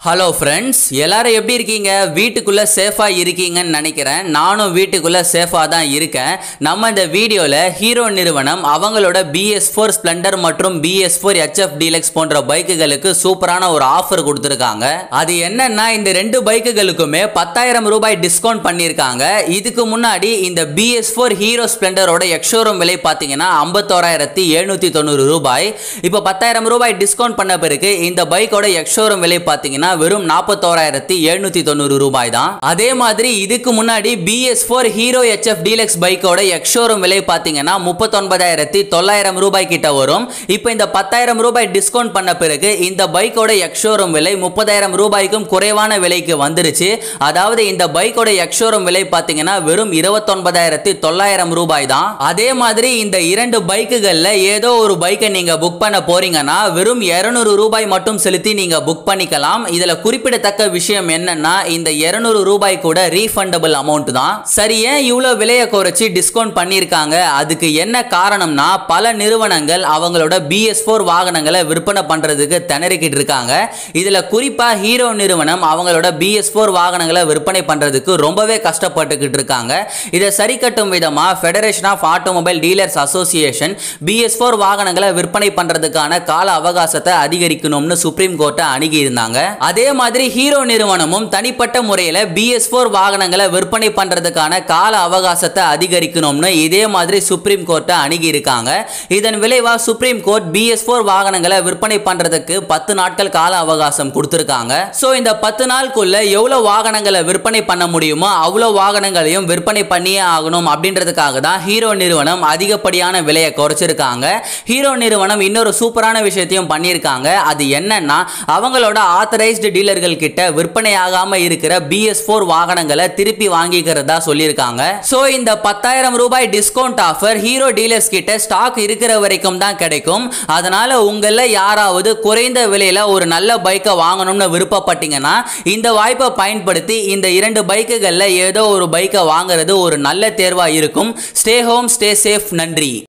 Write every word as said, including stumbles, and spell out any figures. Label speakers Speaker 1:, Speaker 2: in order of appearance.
Speaker 1: Hello friends, எல்லாரும் எப்படி இருக்கீங்க? வீட்டுக்குள்ளே சேஃபாக இருக்கீங்கன்னு நினைக்கிறேன். நானும் வீட்டுக்குள்ளே சேஃபாக தான் இருக்கேன். நம்ம இந்த வீடியோவில் ஹீரோ நிறுவனம் அவங்களோட பி எஸ் ஃபோர் ஸ்ப்ளெண்டர் மற்றும் B S four H F Deluxe போன்ற பைக்குகளுக்கு சூப்பரான ஒரு ஆஃபர் கொடுத்துருக்காங்க. அது என்னன்னா, இந்த ரெண்டு பைக்குகளுக்குமே பத்தாயிரம் ரூபாய் டிஸ்கவுண்ட் பண்ணியிருக்காங்க. இதுக்கு முன்னாடி இந்த பி எஸ் ஃபோர் ஹீரோ ஸ்ப்ளெண்டரோட எக்ஷோரூம் விலை பார்த்தீங்கன்னா ஐம்பத்தோராயிரத்தி எழுநூற்றி தொண்ணூறு ரூபாய். இப்போ பத்தாயிரம் ரூபாய் டிஸ்கவுண்ட் பண்ண பிறகு இந்த பைக்கோட எக்ஷோரூம் விலை பார்த்தீங்கன்னா வெறும் நாற்பத்தோராயிரத்தி எழுநூற்றி தொண்ணூறு ரூபாய் தான். அதே மாதிரி இதுக்கு முன்னாடி B S four Hero H F Deluxe பைக்கோட எக்ஷோரூம் விலை பார்த்தீங்கன்னா முப்பத்தொன்பதாயிரத்தி தொள்ளாயிரம் ரூபாய் கிட்ட வரும். இப்போ இந்த பத்தாயிரம் ரூபாய் டிஸ்கவுண்ட் பண்ண பிறகு இந்த பைக்கோட எக்ஷோரூம் விலை முப்பதாயிரம் ரூபாய்க்கும் குறைவான விலைக்கு வந்துருச்சு. அதாவது இந்த பைக்கோட எக்ஷோரூம் விலை பார்த்தீங்கன்னா வெறும் இருபத்தொன்பதாயிரத்தி தொள்ளாயிரம் ரூபாய் தான். அதே மாதிரி இந்த இரண்டு பைக்குகள்ல ஏதோ ஒரு பைக்கை நீங்க புக் பண்ண போறீங்கன்னா வெறும் இருநூறு ரூபாய் மட்டும் செலுத்தி நீங்க புக் பண்ணிக்கலாம். இதுல குறிப்பிடத்தக்க விஷயம் என்னன்னா, இந்த இருநூறு ரூபாய் கூட ரீஃபண்டபிள் அமௌண்ட் தான். சரி, ஏன் இவ்வளவு விலையை குறைச்சி டிஸ்கவுண்ட் பண்ணிருக்காங்க? அதுக்கு என்ன காரணம்னா, பல நிறுவனங்கள் அவங்களோட பி எஸ் ஃபோர் வாகனங்களை விற்பனை பண்றதுக்கு திணறிக்கிட்டு இருக்காங்க. இதுல குறிப்பா ஹீரோ நிறுவனம் அவங்களோட பி எஸ் ஃபோர் வாகனங்களை விற்பனை பண்றதுக்கு ரொம்பவே கஷ்டப்பட்டுக்கிட்டு இருக்காங்க. இதை சரி கட்டும் விதமா Federation of Automobile Dealers Association B S four வாகனங்களை விற்பனை பண்றதுக்கான கால அவகாசத்தை அதிகரிக்கணும்னு சுப்ரீம் கோர்ட்டை அணுகி இருந்தாங்க. அதே மாதிரி ஹீரோ நிறுவனமும் தனிப்பட்ட முறையில் பி எஸ் ஃபோர் வாகனங்களை விற்பனை பண்றதுக்கான கால அவகாசத்தை அதிகரிக்கணும்னு இதே மாதிரி சுப்ரீம் கோர்ட்டை அணுகி இருக்காங்க. இதன் விளைவா Supreme Court B S four வாகனங்களை விற்பனை பண்றதுக்கு பத்து நாட்கள் கால அவகாசம் கொடுத்திருக்காங்க. சோ இந்த பத்து நாளுக்குள்ள எவ்வளவு வாகனங்களை விற்பனை பண்ண முடியுமோ அவ்வளவு வாகனங்களையும் விற்பனை பண்ணியே ஆகணும் அப்படின்றதுக்காக தான் ஹீரோ நிறுவனம் அதிகப்படியான விலையை குறைச்சிருக்காங்க. ஹீரோ நிறுவனம் இன்னொரு சூப்பரான விஷயத்தையும் பண்ணியிருக்காங்க. அது என்னன்னா, அவங்களோட ஆத்தரைஸ்டு டீலர்கள் கிட்ட விற்பனையாகாம இருக்கிற பி எஸ் ஃபோர் வாகனங்களை திருப்பி வாங்கிக்கிறதா சொல்லியிருக்காங்க. சோ இந்த பத்தாயிரம் ரூபாய் டிஸ்கவுண்ட் ஆஃபர் ஹீரோ டீலர்ஸ் கிட்ட ஸ்டாக் இருக்கிற வரைக்கும் தான் கிடைக்கும். அதனால உங்கள யாராவது குறைந்த விலையில ஒரு நல்ல பைக்கை வாங்கணும்னு விருப்பப்பட்டீங்கன்னா இந்த வாய்ப்பை பயன்படுத்தி இந்த இரண்டு பைக்குகள்ல ஏதோ ஒரு பைக்கை வாங்குறது ஒரு நல்ல தேர்வா இருக்கும். Stay home, stay safe. நன்றி.